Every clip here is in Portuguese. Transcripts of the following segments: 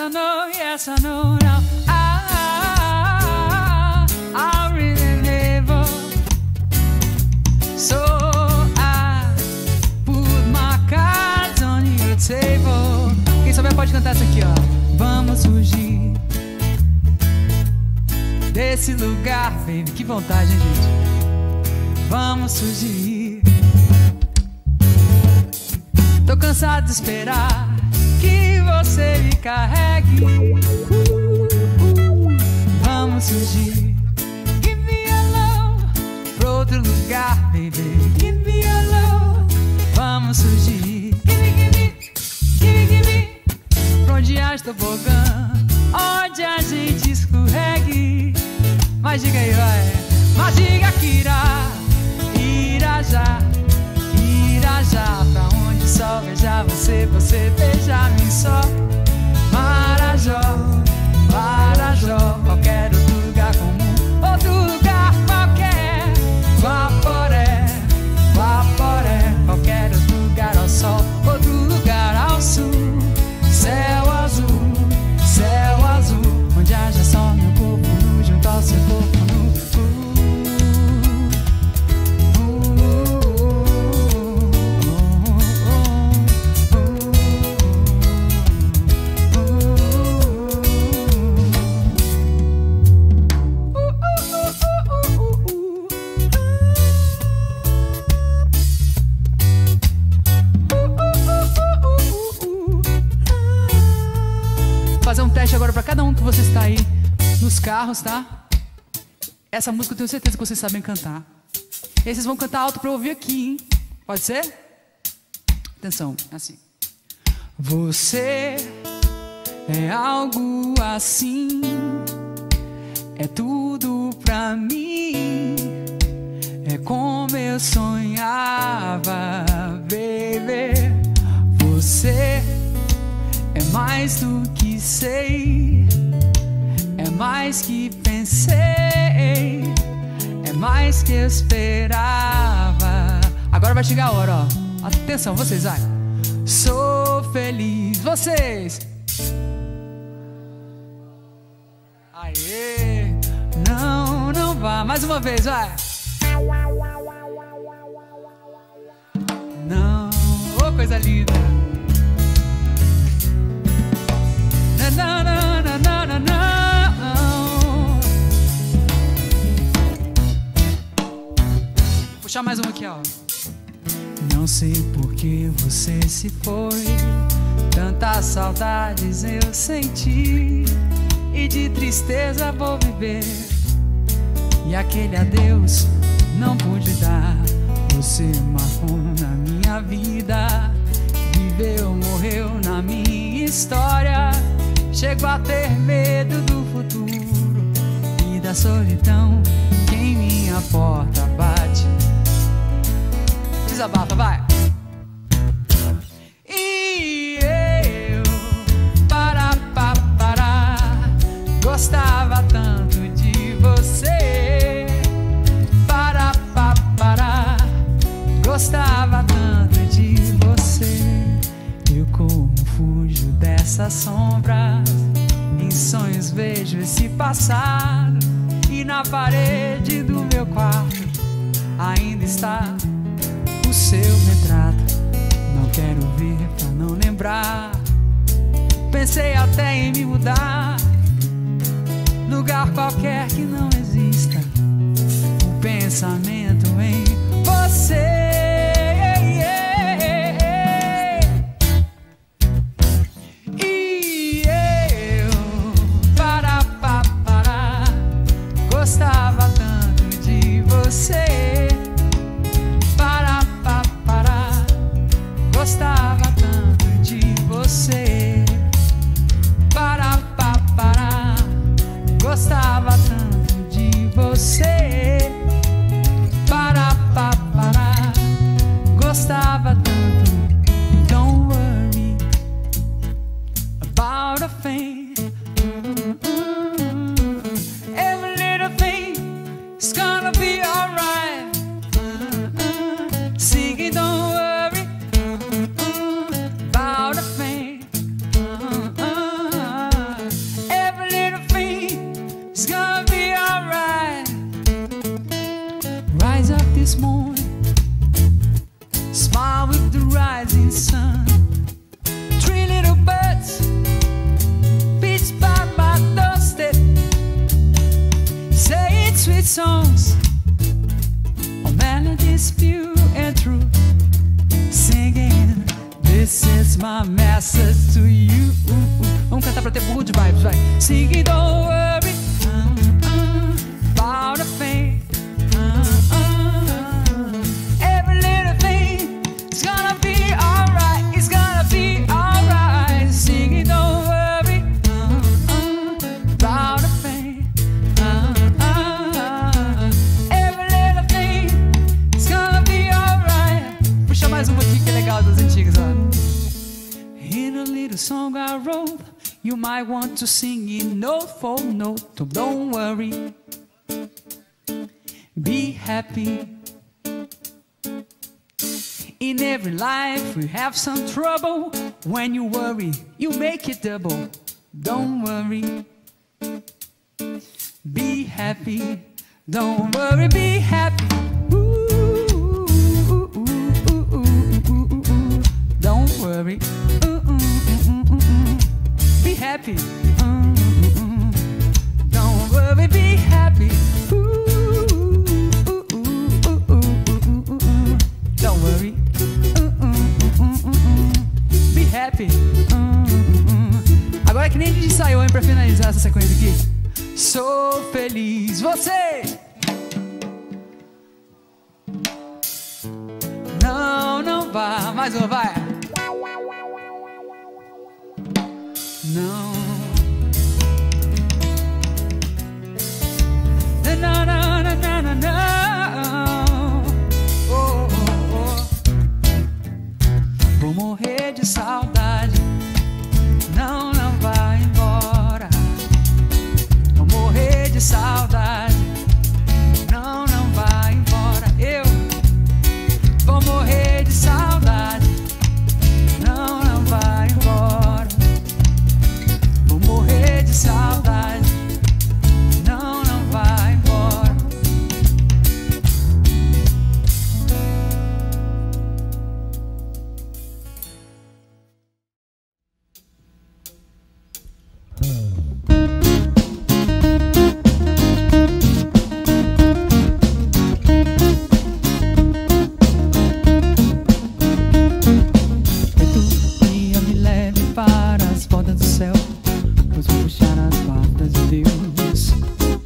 I know, yes I know now. I really never. So I put my cards on your table. Quem souber pode cantar essa aqui, ó. Vamos fugir desse lugar, baby. Que vontade, hein, gente? Vamos fugir. Tô cansado de esperar que você me carregue. Vamos fugir. Give me a love pra outro lugar, baby. Give me a love. Vamos fugir. Give me pra onde há tobogã, onde a gente escorregue. Mas diga aí, vai. Mas diga que irá já pra onde o sol beija você, você beija-me só. Marajó, qualquer outro lugar comum, outro lugar qualquer. Guaporé, qualquer outro lugar ao sol, outro lugar ao sul. Céu azul, onde haja só meu corpo nu junto ao seu corpo nu. Fazer um teste agora pra cada um que você está aí nos carros, tá? Essa música eu tenho certeza que vocês sabem cantar. E aí vocês vão cantar alto pra eu ouvir aqui, hein? Pode ser? Atenção, assim. Você é algo assim, é tudo pra mim, é como eu sonhava, baby. Você é mais do que sei, é mais que pensei, é mais que eu esperava. Agora vai chegar a hora, ó. Atenção, vocês, vai. Sou feliz, vocês. Aê. Não vá, mais uma vez, vai. Não, ô, coisa linda. Vou puxar mais uma aqui, ó. Não sei por que você se foi, tantas saudades eu senti, e de tristeza vou viver, e aquele adeus não pude dar. Você marcou na minha vida, viveu, morreu na minha história. Chego a ter medo do futuro e da solidão que em minha porta bate. Desabafa, vai. E eu, gostava tanto de você. Gostava tanto de você. Eu como fujo dessas sombras, em sonhos vejo esse passado, e na parede do meu quarto ainda está o seu retrato. Não quero ver pra não lembrar. Pensei até em me mudar, lugar qualquer que não exista o pensamento em você. E eu gostava tanto de você. Gostava tanto de você. Gostava tanto de você. passes to you. Vamos cantar pra ter good vibes, vai. Sing it, don't worry about a thing. Every little thing is gonna be alright. It's gonna be alright. Sing it, don't worry about a thing. Every little thing is gonna be alright. Puxa mais uma aqui que é legal das antigas, ó. In a little song I wrote, you might want to sing it note for note. So don't worry, be happy. In every life we have some trouble. When you worry, you make it double. Don't worry, be happy. Don't worry, be happy. Don't worry, be happy. Don't worry, be happy. Don't worry, be happy. Agora que nem a gente ensaiou, hein, pra finalizar essa sequência aqui. Sou feliz, você. Não vá, mais uma, vai. Não. Não, não, não, não, não, não. Oh, oh, oh. Vou morrer de saudade. Não, não vai embora. Vou morrer de saudade. Não, não vai embora. Eu vou morrer de saudade. Não, não vai embora. Vou morrer de saudade. Não, não vai embora. Ventania me leve para as bordas do céu, pois vou puxar as patas de Deus.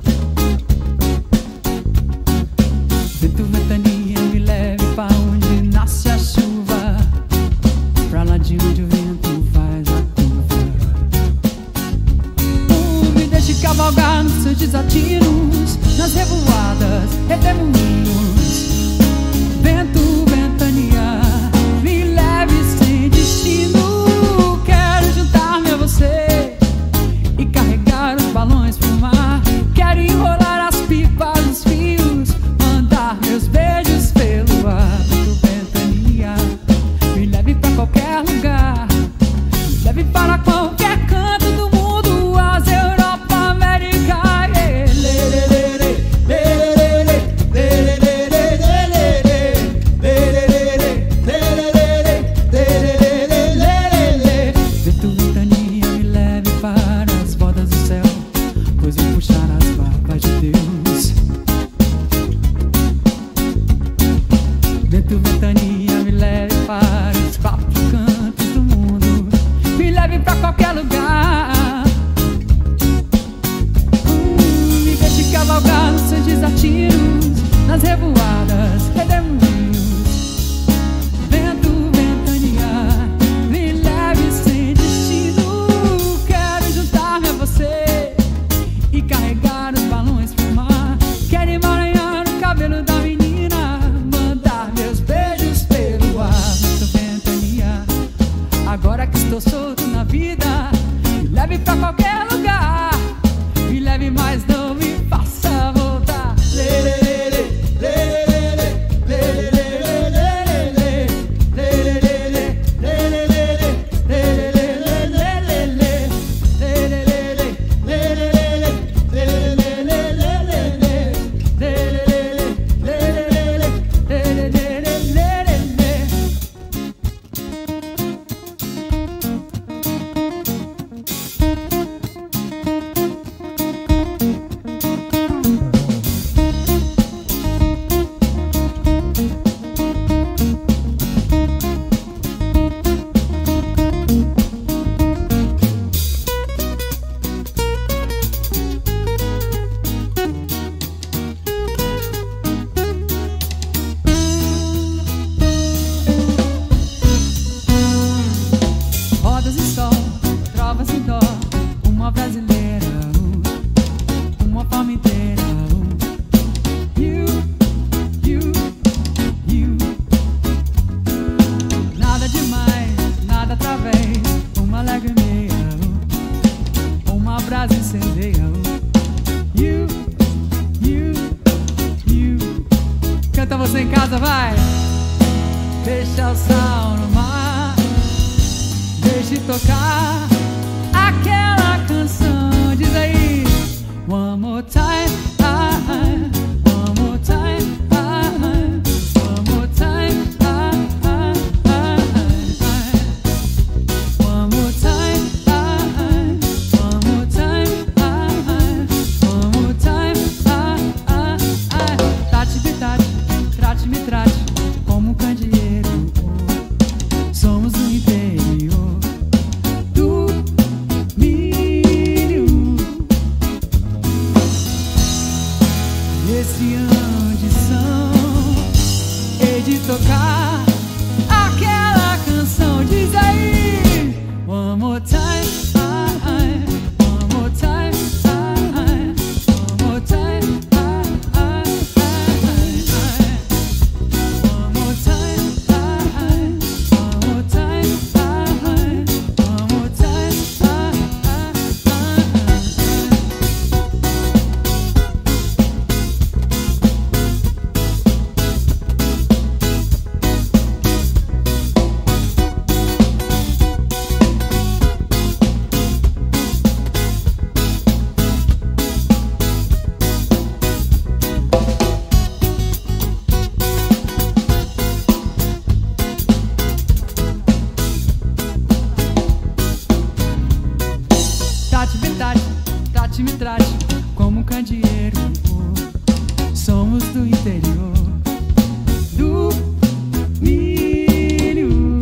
Ventania me leve para onde nasce a chuva, pra lá de onde o vento faz a curva. Me deixe cavalgar nos seus desatinos, nas revoadas, redemoinhos. Vento, ventania, me leve sem destino. Quero juntar-me a você e carregar os balões pro mar. Quero enrolar as pipas, os fios, mandar meus beijos pelo ar. Vento, ventania, me leve pra qualquer lugar, me leve para qualquer canto do mundo, Ásia, Europa, América. Vento, ventania, me leve para as bordas do céu, pois vou puxar as barbas de Deus. Vento, ventania, me leve para os quatro cantos do mundo, me leve pra qualquer lugar. Me deixe cavalgar nos seus desatinos, nas revoadas, redemoinhos. Vento, ventania, me leve sem destino. Quero juntar-me a você e carregar os balões pro mar. Quero emaranhar o cabelo da menina, mandar meus beijos pelo ar. Vento, ventania, agora que estou solto na vida, me leve pra qualquer lugar, me leve, mas não me faça voltar. uma lagrimeia, uma brasa incendeia. You. Canta você em casa, vai! Deixa o sal no mar, deixe tocar aquela canção. Diz aí, one more time, one more time, one more time, one more time, one more time, one more time. Trate-me, trate como um candeeiro. Somos do interior do milho. Esse ambição hei de tocar aquela canção. Diz aí, one more time, one more time, one more time. Trate-me, trate como um candeeiro. Somos do interior do milho.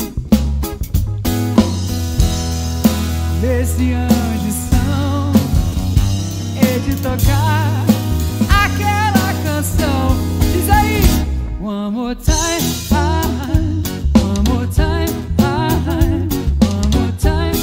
Desse ambição hei de tocar aquela canção. Diz aí, one more time, one more time, one more time.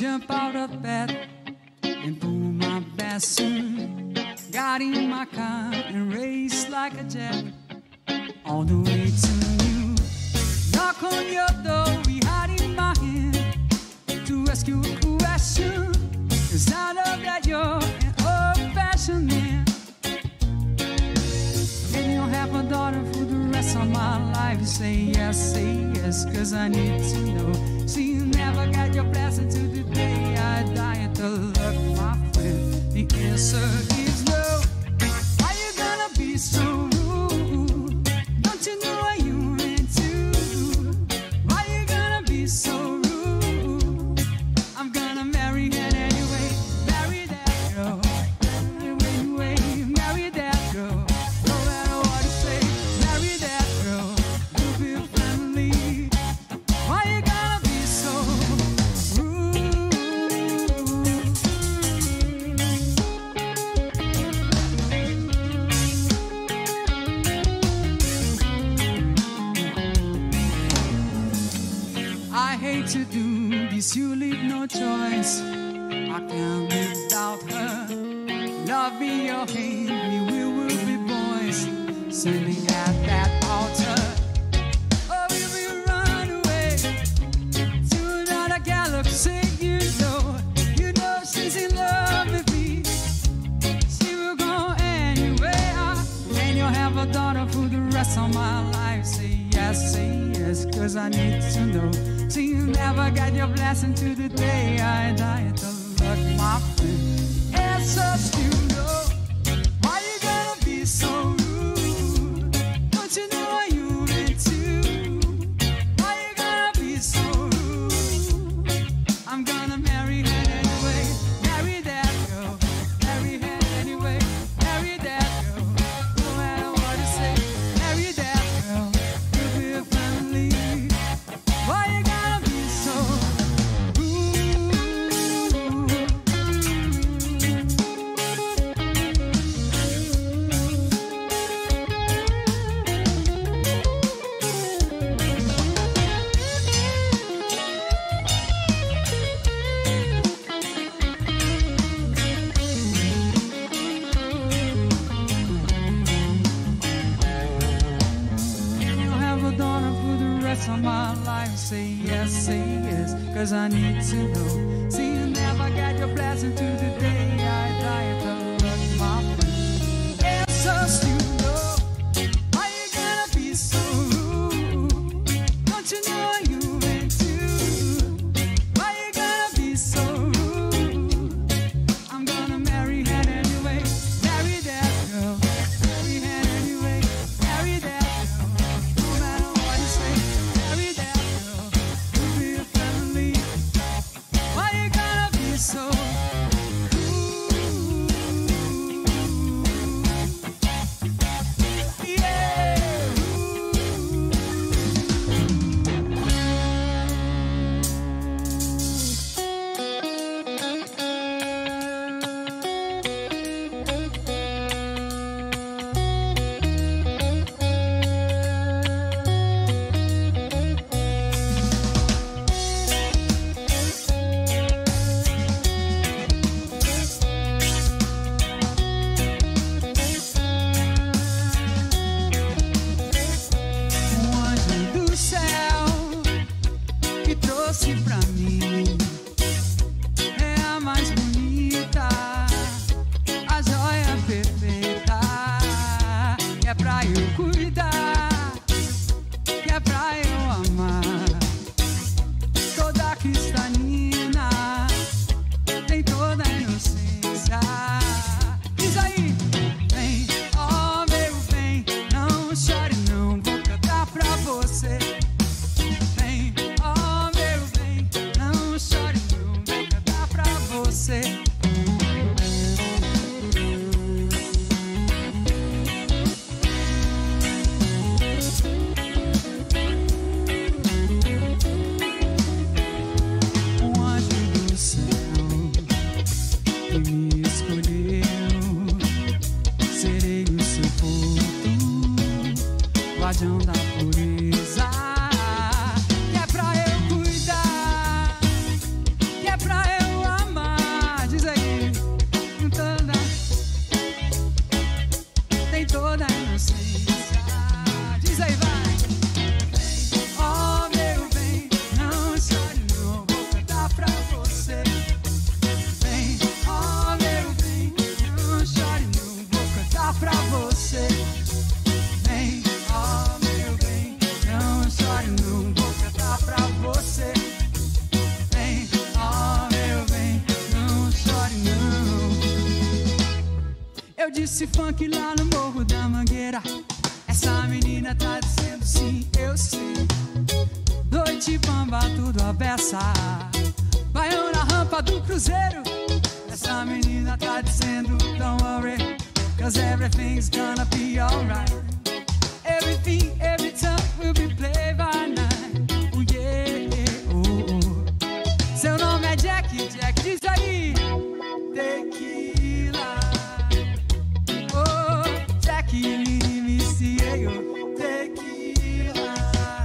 jump out of bed and pull my best suit. Got in my car and raced like a jet all the way to you. Knock on your door, we had in my hand to ask you a question. 'Cause I know that you're an old-fashioned man. And you'll have a daughter for the rest of my life. Say yes, 'cause I need to know. See, you never got your blessing to the day I die at the luck, my friend. The answer is no. Why you gonna be so rude? Don't you know what you meant to? Why you gonna be so rude? I'm gonna marry her anyway. Marry that girl. Anyway, marry that girl. No matter what you say, marry that girl. You'll be friendly. Why you gonna be so rude? I hate to do this, you leave no choice. I can't live without her. Love me or hate me, we will be boys, standing at that altar. Or we will run away to another galaxy. You know she's in love with me. She will go anywhere, and you'll have a daughter for the rest of my life. Say yes, 'cause I need to know. See, you never got your blessing to the day I die at the luck, my friend. Answers you know. Why you gonna be so rude? Don't you know what you meant to? Why you gonna be so rude? I'm gonna marry her anyway. Marry that girl. Marry her anyway. Marry that girl. No matter what you say, marry that girl. You'll be a family. Why you gotta be so of my life? Say yes, 'cause I need to know. See, you never got your blessing to the day I die at the luck, my friend. Answers you know. Why you gonna be so rude? Don't you know what you meant to? Why you gonna be so rude? I'm gonna marry her anyway. Marry that girl. Marry her anyway. Marry that girl. No matter what you say. Marry that girl, you'll be a family. Why you gotta be so pra mim, é a mais bonita, a joia perfeita, que é pra eu cuidar, que é pra eu amar. Toda cristalina, tem toda a inocência. Diz aí, vem, oh meu bem, não chore não, vou cantar pra você. Guardião da pureza, que é pra eu cuidar, que é pra eu disse funk lá no Morro da Mangueira. Essa menina tá dizendo sim, eu sei. Noite, bamba, tudo a beça. Baião na rampa do cruzeiro. Essa menina tá dizendo don't worry, cause everything's gonna be alright. Everything, every time will be played by night. Oh yeah, oh, oh. Seu nome é Jack, Jack, diz aí. Tequila. Oh, Jack, me ciego. Tequila.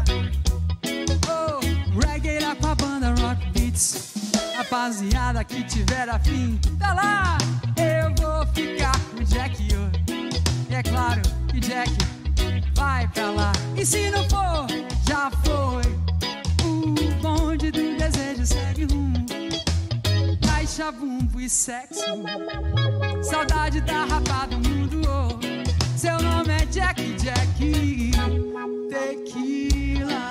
Oh, reggae lá com a banda Rock Beats. Rapaziada que tiver afim, tá lá. Eu vou ficar com o Jack, oh. E é claro que Jack vai pra lá. E se não for, já foi. O bonde do desejo segue rumo. Caixa, bumbo e sexo. Saudade da rapa do mundo, oh. Seu nome é Jack, Jack. Tequila.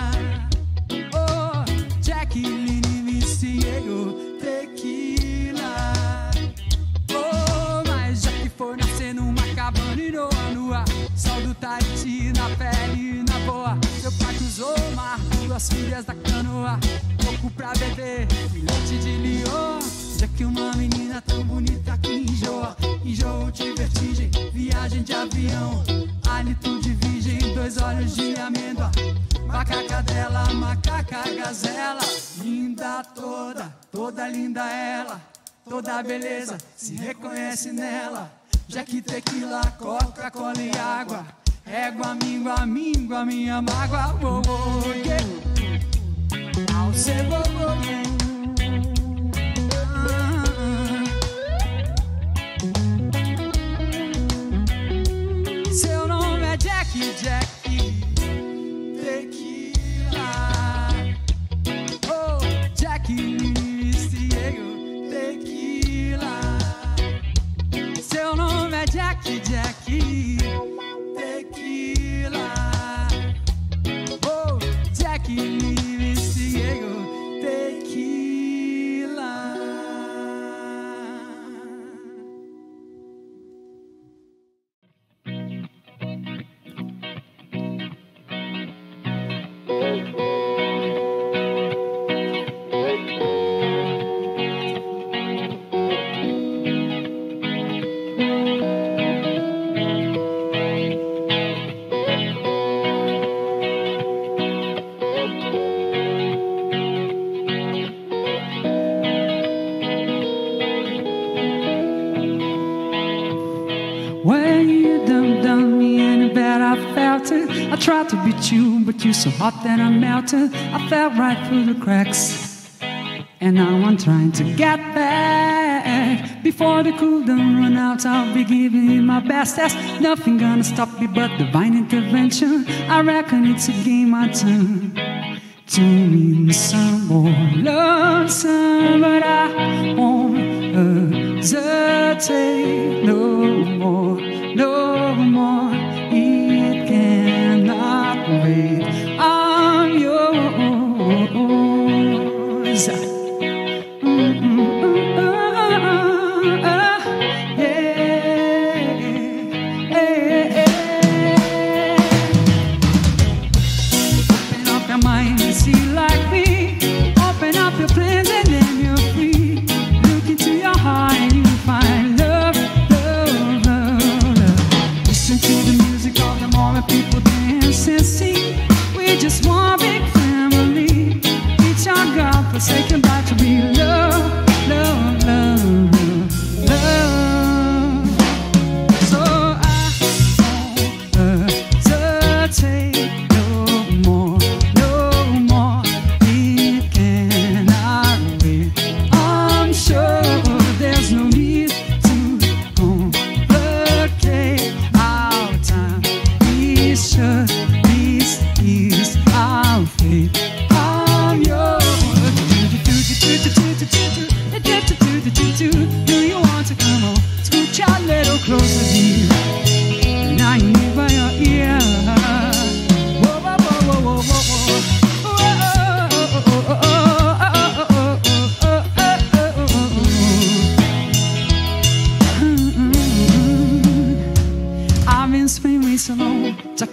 Oh, Jack, me ciego. Tequila. Oh, mas já que foi nascer numa cabana e nua, sol do Tahiti na pele e na boa. Seu pai cruzou o mar, duas filhas da canoa, pouco pra beber, filhote de Lyon. Já que uma menina tão bonita que enjoa, enjoo de vertigem, viagem de avião, hálito de virgem, dois olhos de amêndoa, macaca dela, macaca gazela, linda toda, toda linda ela, toda beleza se reconhece nela. Já que tequila, Coca-Cola e água, égua, míngua, míngua, minha mágoa. Oh, oh, yeah. Ao ser bobo, yeah. Seu nome é Jack, Jack. Tequila. Oh, Jack, ciego. Tequila. Seu nome é Jack, Jack. Tequila. Oh, Jack, me ciego. Tequila. When you done me in bed, I felt it. I tried to beat you, but you're so hot that I melted. I fell right through the cracks, and now I'm trying to get back. Before the cool down run out, I'll be giving you my best. There's nothing gonna stop me but divine intervention. I reckon it's a game I turn to mean some more love, some, but I won't hesitate no more, no more. It cannot wait. I'm yours. Open up your mind and see like me. Open up your plans and then you're free. Look into your heart and you find love, love, love.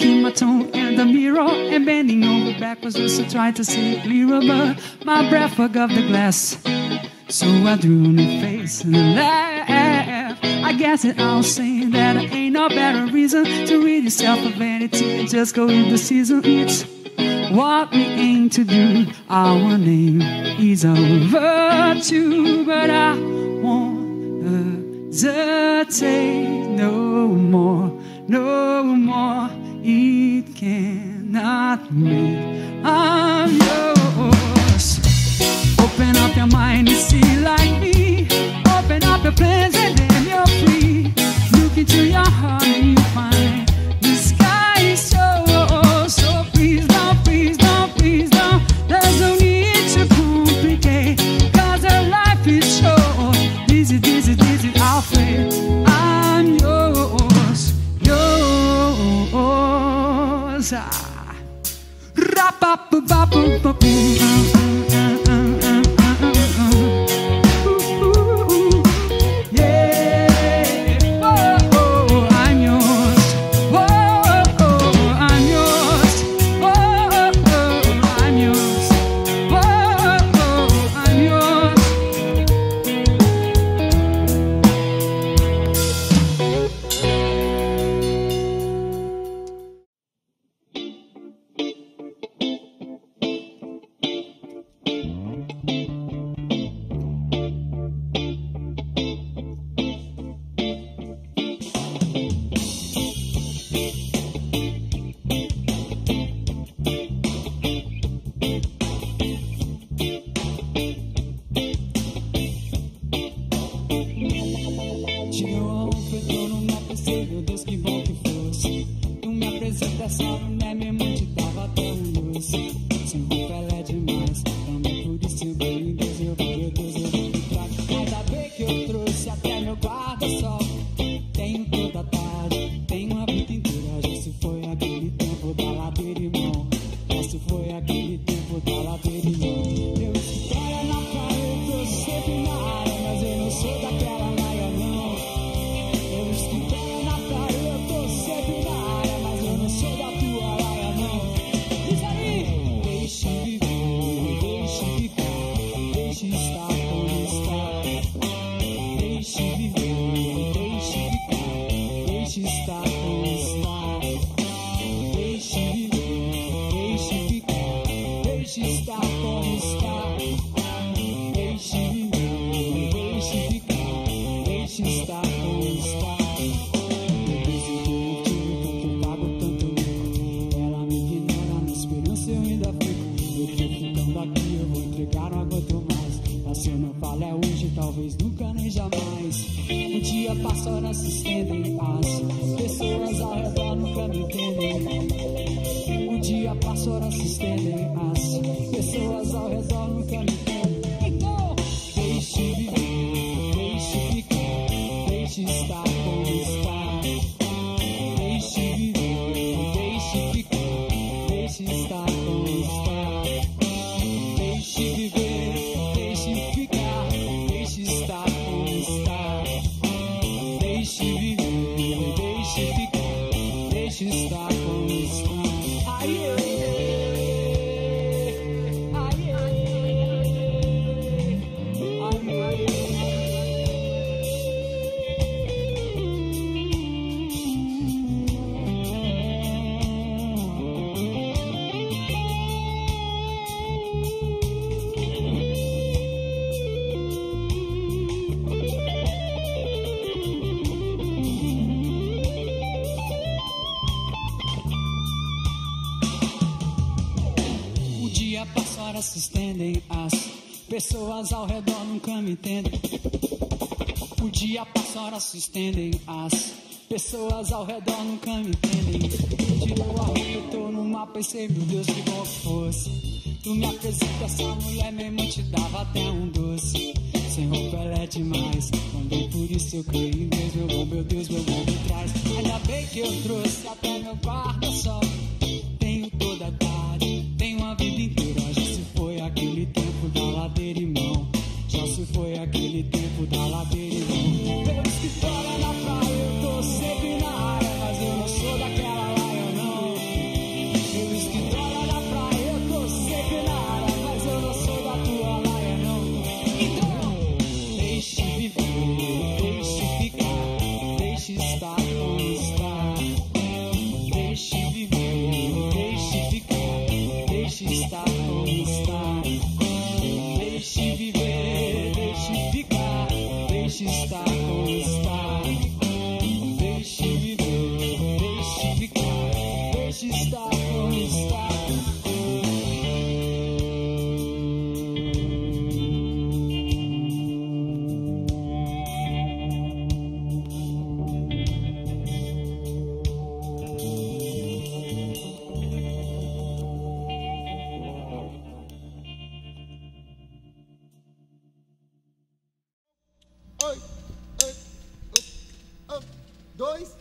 Sticking my tongue in the mirror and bending over backwards just to try to see it clearer, but my breath forgot the glass. So I drew a new face and laughed. I guess that I'll say that there ain't no better reason to rid yourself of vanity and just go with the season. It's what we aim to do. Our name is our virtue, but I won't hesitate no more, no more. It cannot wait. I'm yours. Open up your mind and see like me. Open up your plans and then you're free. Look into your heart and you find the sky is so please don't, please don't, please don't. There's no need to complicate, cause our life is short. Dizzy, dizzy, dizzy, I'll fade. I'm yours, yours. Se estendem, as pessoas ao redor nunca me entendem. O dia passa, horas se estendem, as pessoas ao redor nunca me entendem. Tirou a roupa, eu tô no mapa, pensei, meu Deus, que bom que fosse. Tu me apresenta essa mulher, mesmo te dava até um doce. Sem roupa ela é demais, também por isso eu creio em Deus, meu bom, meu Deus, meu bom me traz. Ainda bem que eu trouxe até meu guarda-sol. Tenho toda a tarde, tenho a vida inteira. Já se foi aquele tempo da ladeira, irmão. Já se foi aquele tempo da ladeira, irmão. Pelo escritório na praia, eu tô sempre na área, mas eu não sou daquela laia, não. deixe estar como está. Deixe viver, deixe ficar, deixe estar como está. Dois.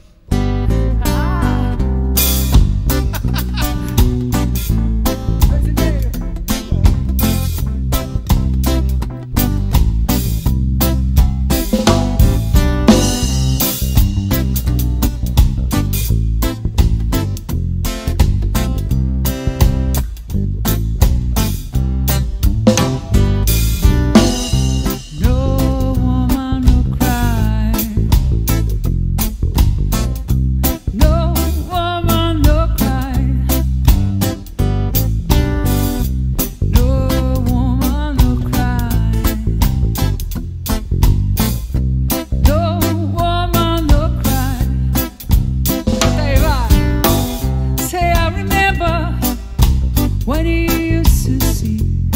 What you used to see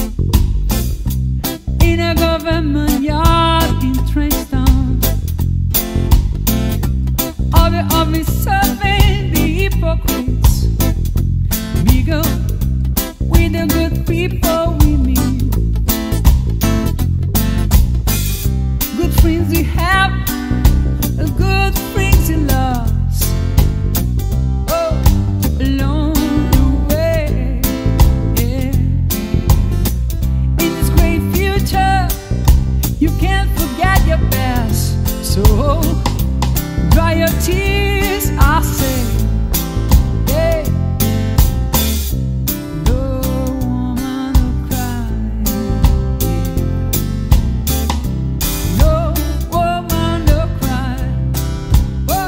in a government yard in Trenchtown, all the officers and the hypocrites mingle with the good people we meet. Good friends we have, good friends we lost. Oh, alone. You can't forget your past, so dry your tears, I say. Yeah. No woman will cry. No woman will cry. Whoa.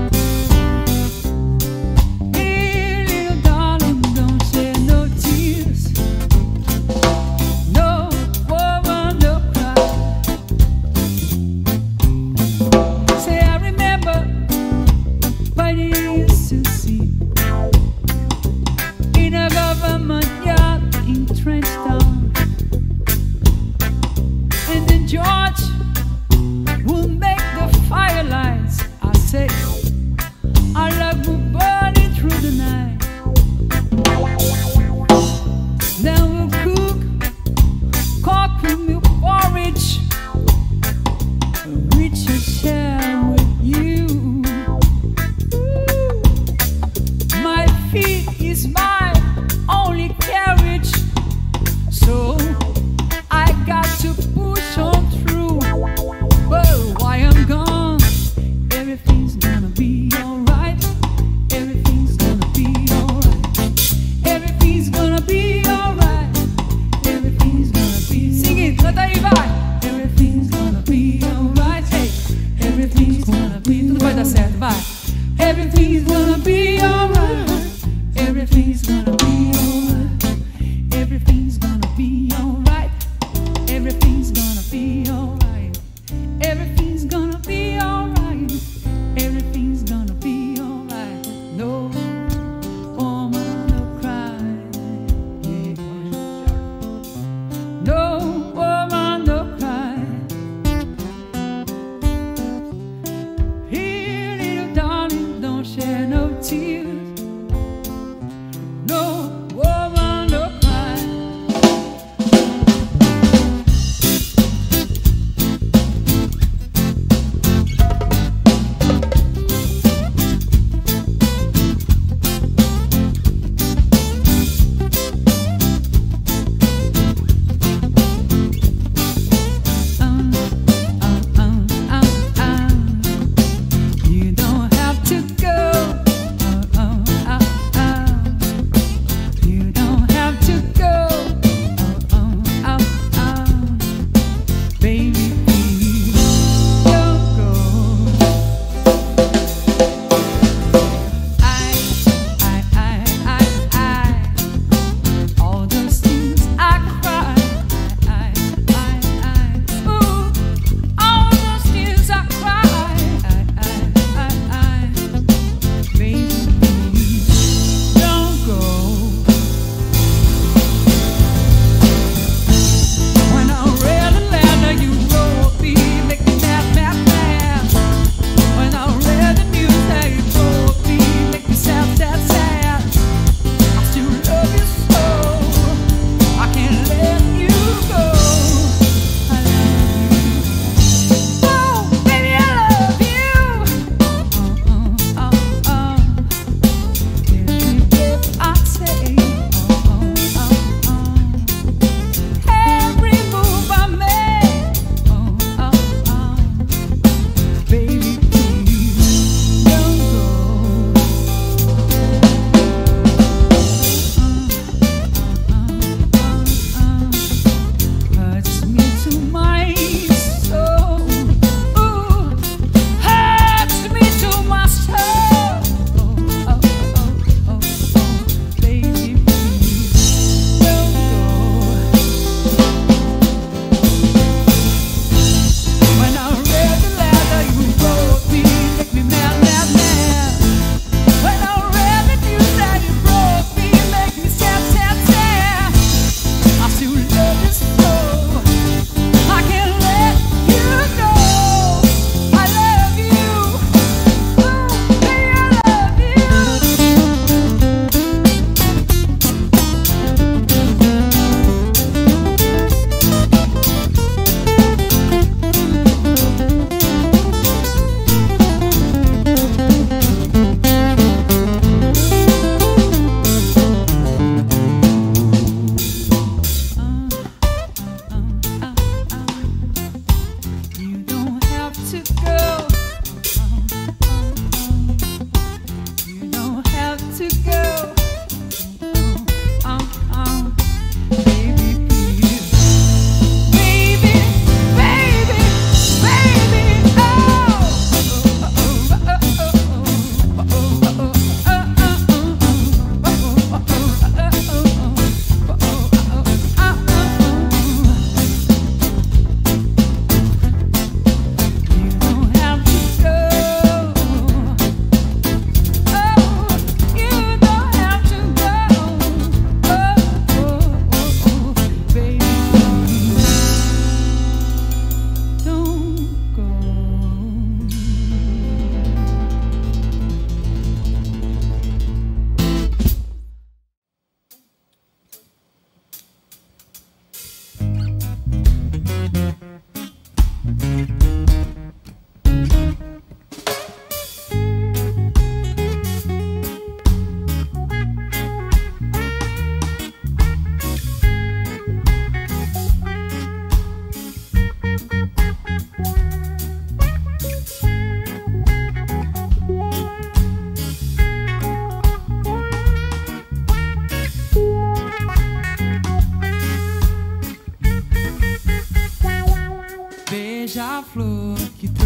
Hey, little darling, don't shed no tears. No woman will cry. Say I remember what you used to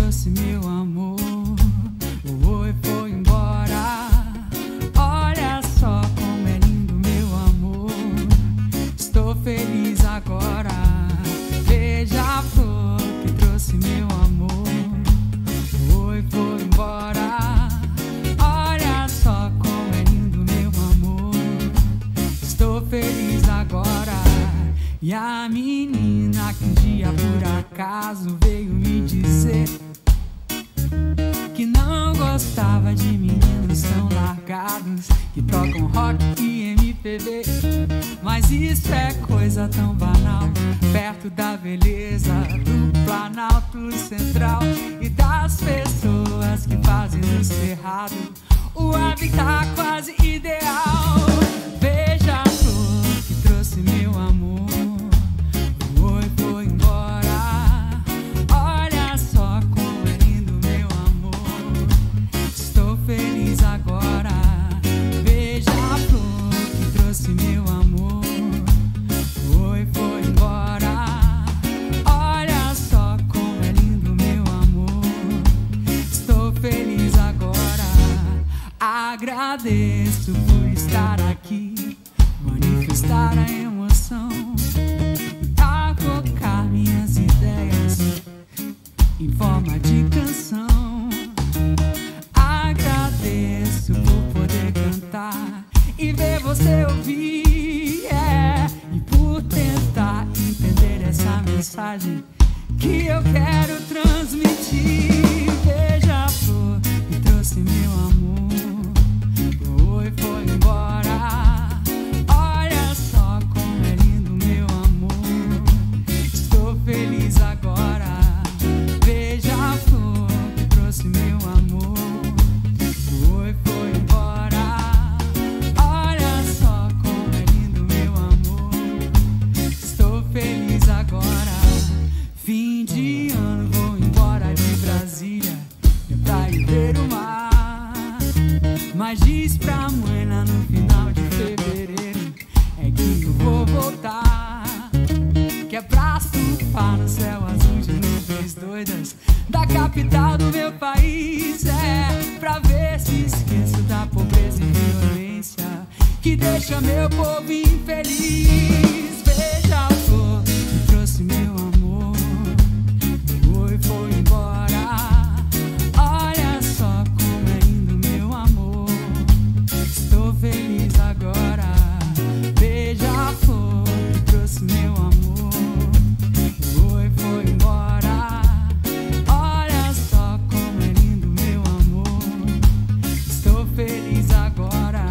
trouxe meu amor. Oi, foi embora. Olha só como é lindo meu amor. Estou feliz agora. Veja a flor que trouxe meu amor. Oi, foi embora. Olha só como é lindo meu amor. Estou feliz agora. E a menina que um dia por acaso veio me dizer que não gostava de meninos tão largados, que tocam rock e MPB. Mas isso é coisa tão banal, perto da beleza do Planalto Central e das pessoas que fazem do cerrado o habitat quase ideal. Veja a flor que trouxe meu amor. Oi, foi embora. Olha só como é lindo meu amor. Estou feliz agora. Veja a flor que trouxe meu amor. Oi, foi embora. Olha só como é lindo meu amor. Estou feliz agora. Agradeço por estar aqui, manifestar a emoção, a tocar minhas ideias em forma de canção. Agradeço por poder cantar e ver você ouvir, e por tentar entender essa mensagem que eu quero transmitir. Veja a flor que trouxe meu amor. Oi, foi embora. Olha só como é lindo meu amor. Estou feliz agora. Veja a flor que trouxe meu amor. Oi, foi embora. Olha só como é lindo meu amor. Estou feliz agora. Fim de ano, vou embora de Brasília pra ir ver o mar. Mas diz pra mãe lá no final de fevereiro é que eu vou voltar, que é pra surfar no céu azul de nuvens doidas da capital do meu país. É pra ver se esqueço da pobreza e violência que deixa meu povo infeliz. Veja a flor que trouxe meu amor. Oi, foi embora. Olha só como é lindo meu amor. Estou feliz agora. Veja a flor que trouxe meu amor. Oi, foi embora. Olha só como é lindo meu amor. Estou feliz agora.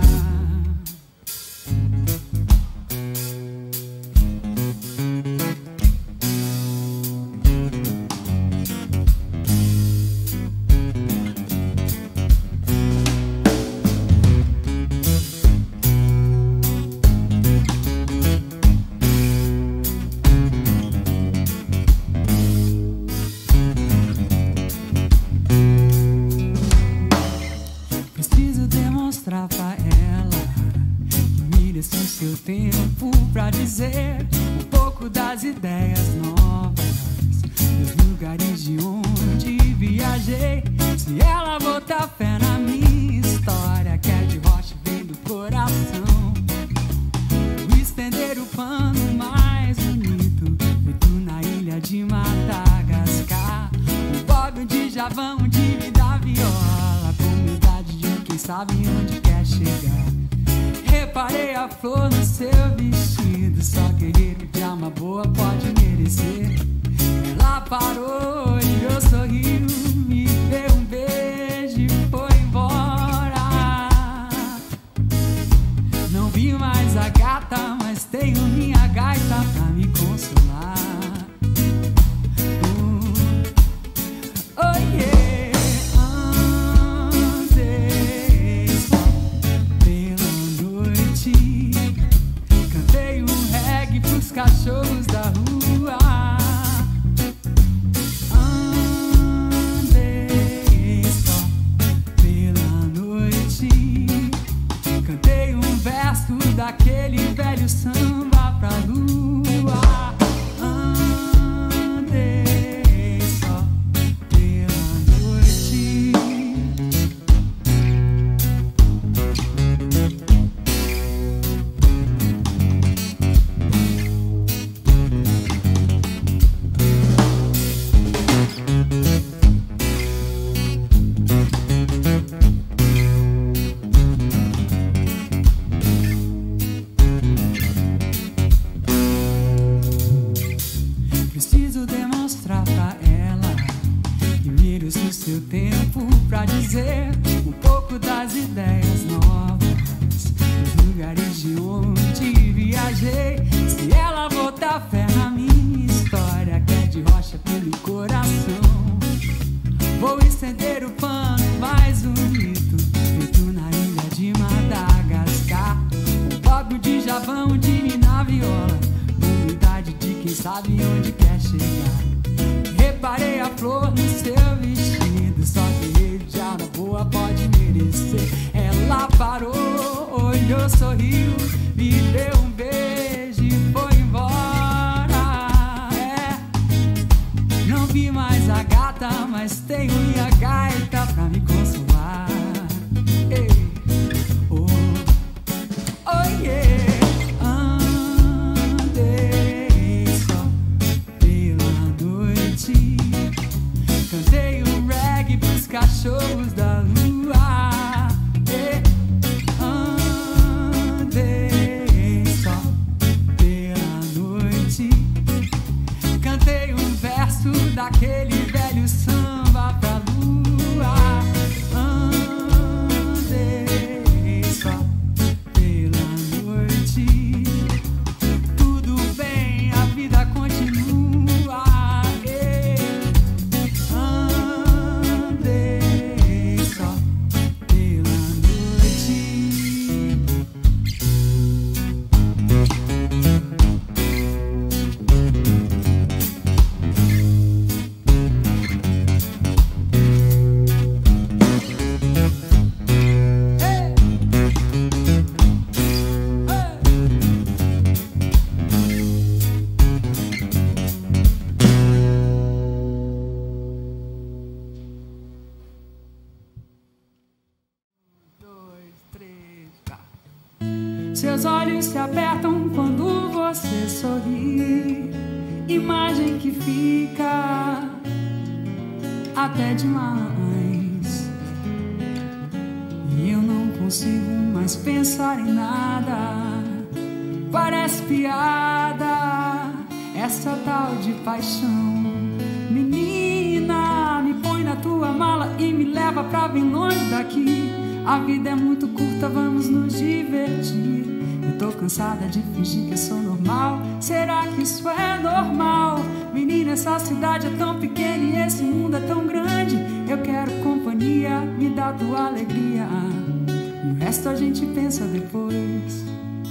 Preciso demonstrar pra ela que mereço o seu tempo pra dizer um pouco das ideias novas, dos lugares de onde viajei. Se ela botar fé na minha história, que é de rocha e vem do coração, vou estender o pano mais bonito, feito na ilha de Madagascar. O Bob, de Javão, de me dar viola, comunidade de quem sabe onde quer chegar. Reparei a flor no seu vestido, só guerreiro de alma boa pode merecer. Ela parou, olhou, sorriu, me deu um beijo e foi embora. Não vi mais a gata, mas tenho minha gaita pra me consolar. Oh yeah, andei só pela noite, cantei um reggae pros cachorros da rua. o seu tempo pra dizer um pouco das ideias novas, dos lugares de onde viajei. Se ela botar fé na minha história, que é de rocha pelo coração, vou estender o pano mais bonito, feito na ilha de Madagascar. Um pobre de Javão, de Nina Viola, humildade de quem sabe onde quer chegar. Reparei a flor no seu vestido, só que de alma boa pode merecer. Ela parou, olhou, sorriu, me deu um beijo e foi embora. Não vi mais a gata, mas tenho minha gaita pra me consolar. Ei, oh, oh yeah. Andei só pela noite, cantei um reggae pros cachorros da lua. Andei só pela noite, cantei um verso daquele velho samba pra lua. Andei só pela noite, tudo bem, a vida continua. Andei só pela noite. Seus olhos se apertam quando você sorri, imagem que fica até demais. E eu não consigo mais pensar em nada. Parece piada essa tal de paixão. Menina, me põe na tua mala e me leva pra bem longe daqui. A vida é muito curta, vamos nos divertir. Eu tô cansada de fingir que eu sou normal. Será que isso é normal? Menina, essa cidade é tão pequena e esse mundo é tão grande. Eu quero companhia, me dá tua alegria, e o resto a gente pensa depois.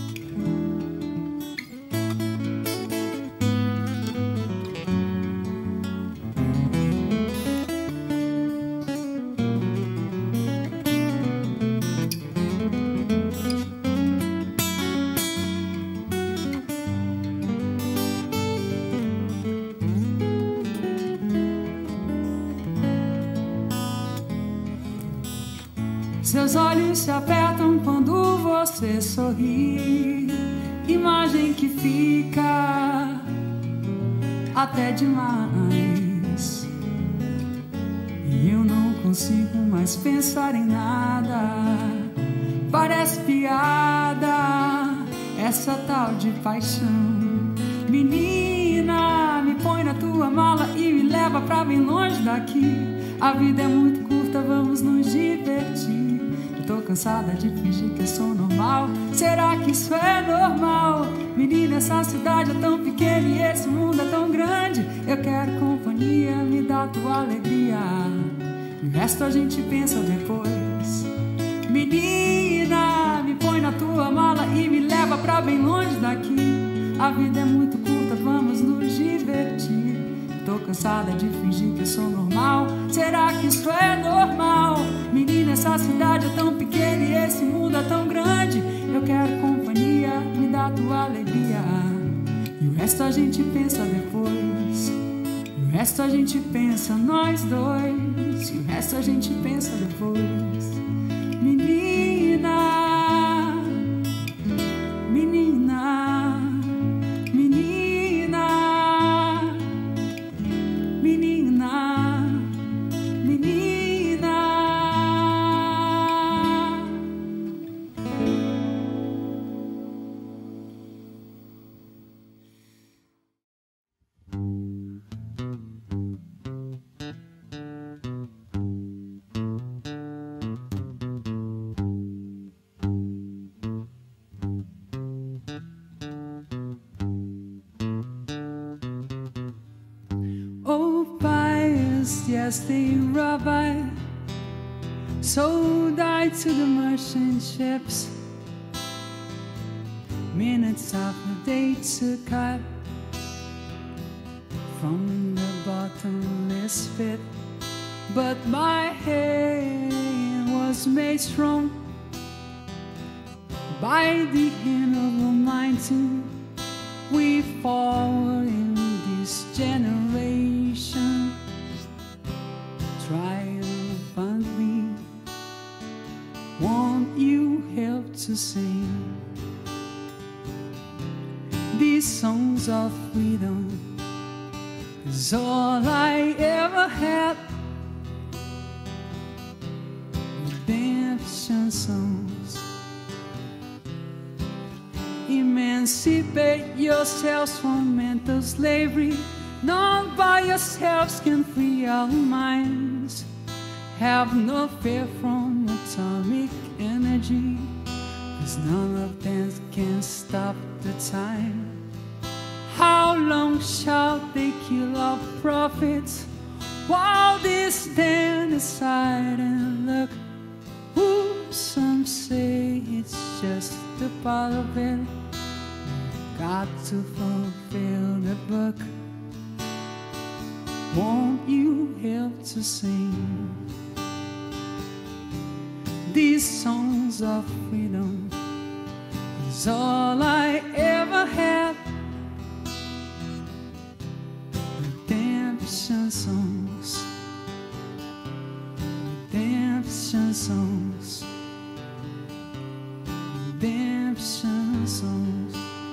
Seus olhos se apertam quando você sorri, imagem que fica até demais. E eu não consigo mais pensar em nada. Parece piada essa tal de paixão. Menina, me põe na tua mala e me leva pra bem longe daqui. A vida é muito curta, vamos nos divertir. Tô cansada de fingir que eu sou normal. Será que isso é normal? Menina, essa cidade é tão pequena e esse mundo é tão grande. Eu quero companhia, me dá tua alegria, e o resto a gente pensa depois. Menina, me põe na tua mala e me leva pra bem longe daqui. A vida é muito curta, vamos nos divertir. Tô cansada de fingir que eu sou normal. Será que isso é normal? Menina, essa cidade é tão pequena e esse mundo é tão grande. Eu quero companhia, me dá tua alegria, e o resto a gente pensa depois. E o resto a gente pensa nós dois. E o resto a gente pensa depois. Menina, menina, menina, menina, menina. as they robbed by, sold I to the merchant ships. Minutes after they took out from the bottomless pit, but my hand was made strong by the hand of Almighty. We forward in this generation triumphantly. Won't you help to sing these songs of freedom? 'Cause all I ever had, redemption songs. Emancipate yourselves from mental slavery. None by yourselves can free our minds. Have no fear from atomic energy, 'cause none of them can stop the time. How long shall they kill our prophets while they stand aside and look? Ooh, some say it's just a part of it. Got to fulfill the book. Won't you help to sing these songs of freedom? 'Cause all I ever had, redemption songs, redemption songs, redemption songs.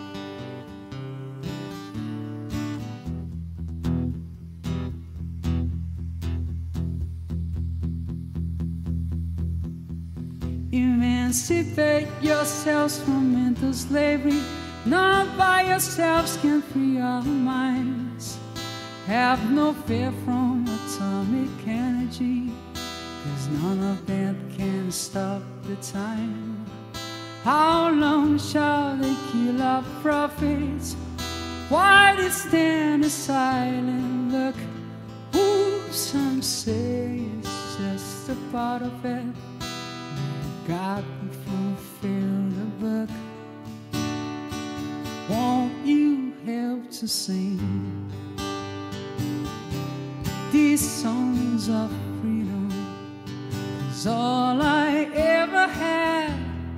Emancipate yourselves from mental slavery. None by yourselves can free our minds. Have no fear from atomic energy, 'cause none of that can stop the time. How long shall they kill our prophets? Why they stand aside and look? Ooh, some say it's just a part of it. God can fulfill the book. Won't you help to sing these songs of freedom? 'Cause all I ever had,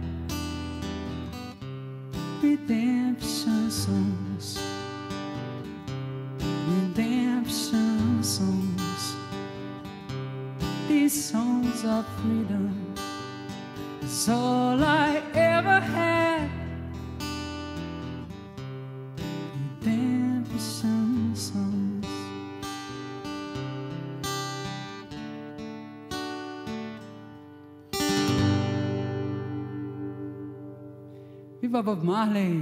redemption songs, redemption songs, these songs of freedom. It's all I ever had, redemption songs. Viva Bob Marley!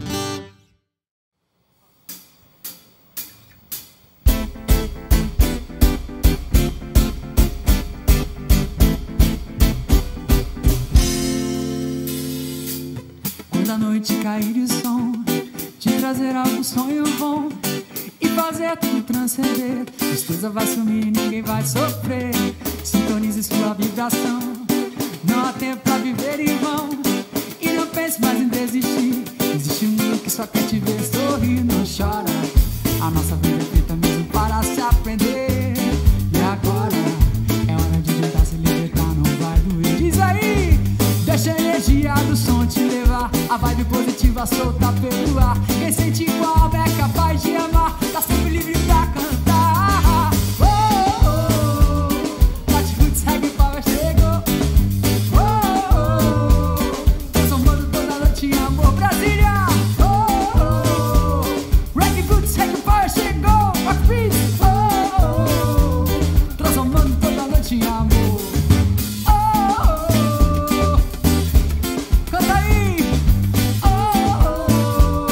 Quando a noite cair e o som te trazer algum sonho bom e fazer tudo transcender, tristeza vai sumir, ninguém vai sofrer. Sintonize sua vibração, não há tempo pra viver em vão. E não pense mais em desistir, existe um mundo que só quer te ver sorrir. Não chora, a nossa vida é feita mesmo para se aprender. E agora é hora de tentar se libertar, não vai doer. Diz aí, deixa a energia do som te levar, a vibe positiva solta pelo ar. Quem sente igual é capaz de amar, tá sempre livre pra cantar. Oh, oh, oh, Latin Roots Reggae Power chegou. Oh, oh, oh, transformando toda noite em amor, Brasília. Oh, oh, oh, Reggae Roots Reggae Power chegou. Rock Beats. Oh, oh, oh, transformando toda noite em amor. Oh, oh, oh, canta aí. Oh, oh, oh.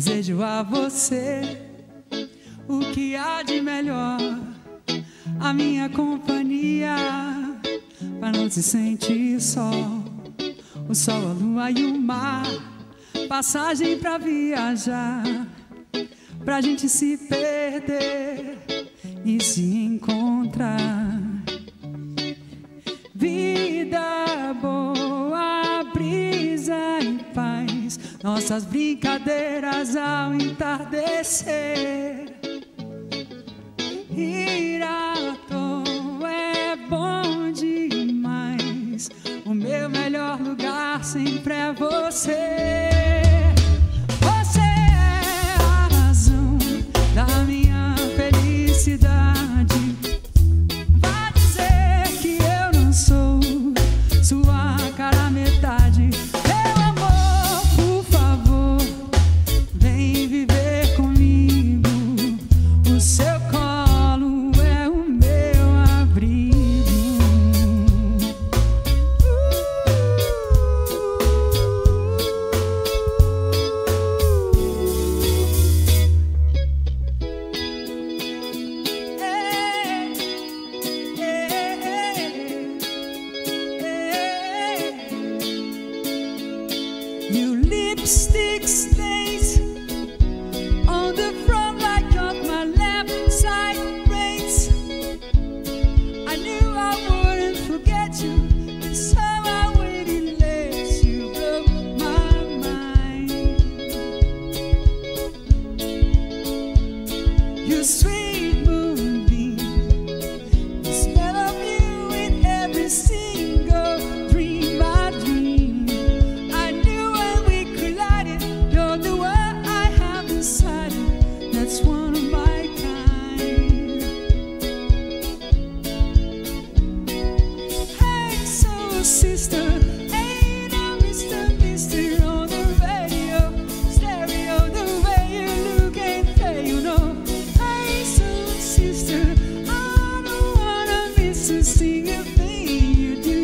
Desejo a você o que há de melhor, a minha companhia, pra não se sentir só. O sol, a lua e o mar, passagem pra viajar, pra gente se perder e se encontrar. Vida boa, brisa em paz, nossas brincadeiras ao entardecer. Ir à toa é bom demais, o meu melhor lugar sempre é você. Você é a razão da minha felicidade. Vai dizer que eu não sou sua cara metade. Meu amor, por favor, vem viver comigo. O seu colo é o meu abrigo. Your lipstick stains on the front light of my left side braids. I knew I wouldn't forget you, and so I waited late. You broke my mind. Your sweet moonbeam, the smell of you in every single dream I dream. I knew when we collided, you're the one I have decided that's one of my kind. Hey, so sister, ain't I Mr. on the radio, stereo, the way you look and play, you know. Hey, so sister, I don't wanna miss a single thing you do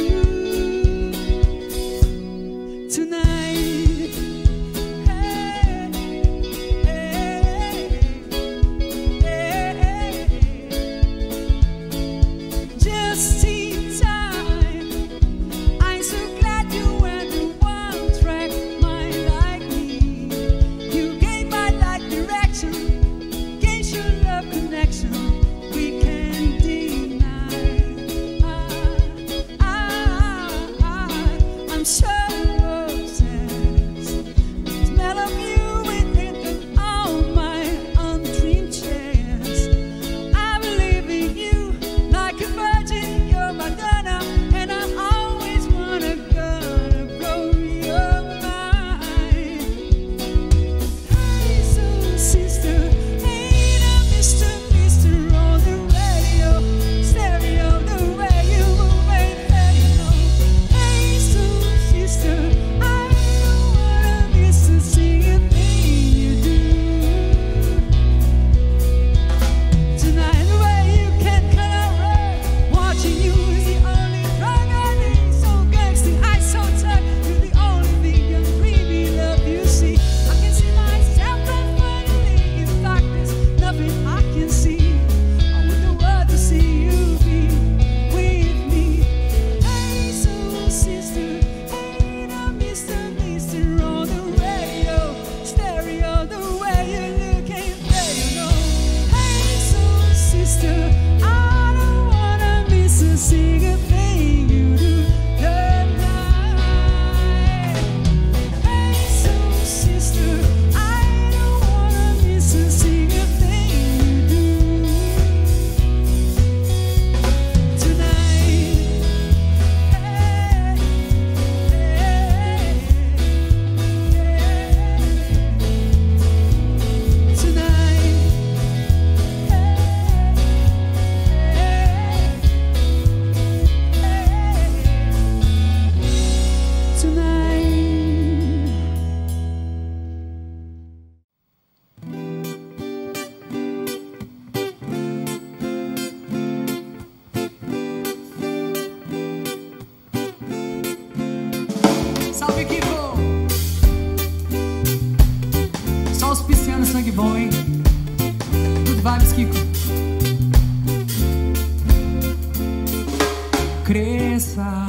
tonight. Hey, hey, hey, just in time. I'm so glad you went to one track mind like me. You gave my life direction, gave your love connection. We can't deny. I'm so obsessed. Smell of you within all my undreamed chairs. I believe in you like a virgin. You're Madonna, and I always wanna blow your mind. Hey, so sister, ain't I Mr. on the radio, stereo, the way you move and play, you know. Hey, so sister, I don't wanna miss a single thing you do tonight. The way you can color it, watching you is the only drug I need. So gangsta, I so tight, you're the only thing that really love you see. I can see myself finally in darkness, nothing I can see. I want the world to see you be with me. Hey, so sister, ain't I Mr. on the radio, stereo, the way you look and play, you know. Hey, so sister, I don't wanna miss a single thing you do tonight. Hey, so sister, I don't wanna miss a single thing you do tonight. Salve, equipe! que bom, hein? Good vibes, Kiko. Cresça,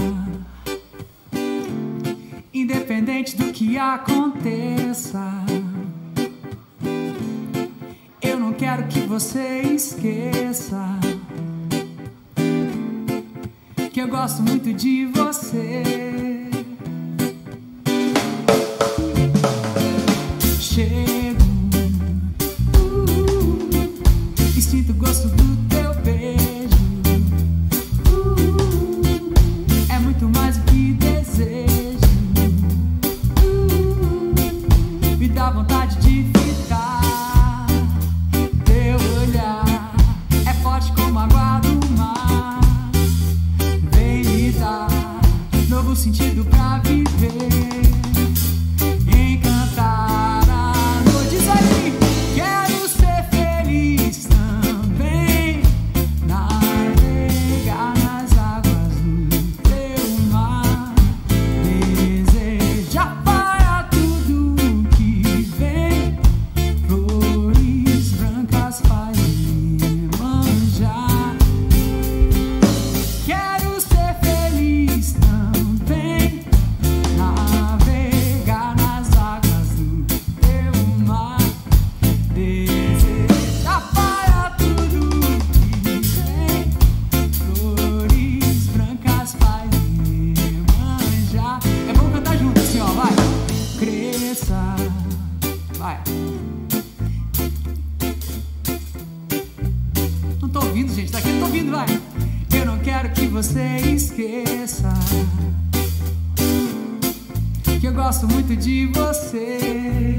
independente do que aconteça. Eu não quero que você esqueça que eu gosto muito de você. Chego e sinto o gosto do teu beijo. É muito mais do que desejo. Me dá vontade de ficar. Teu olhar é forte como a água do mar. Vem me dar novo sentido pra viver. Vai. Não tô ouvindo, gente. Daqui não tô ouvindo, vai. Eu não quero que você esqueça que eu gosto muito de você.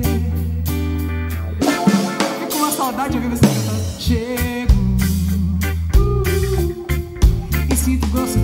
Fico com uma saudade de ouvir você cantando. Chego e sinto o gosto